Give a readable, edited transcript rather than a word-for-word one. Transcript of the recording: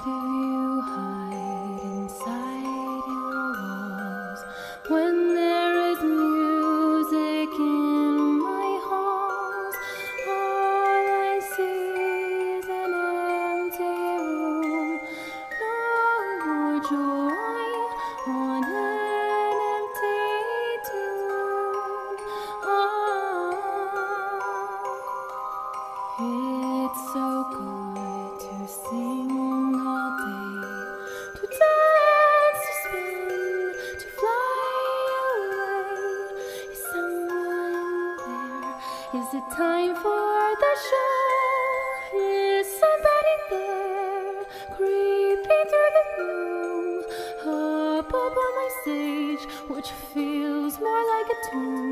do you hide inside your walls when there is music in my halls? All I see is an empty room, no more joy on an empty tomb. It's so good to sing all day, to dance, to spin, to fly away. Is someone there? Is it time for the show? Is somebody there? Creeping through the room, up upon my stage, which feels more like a tomb.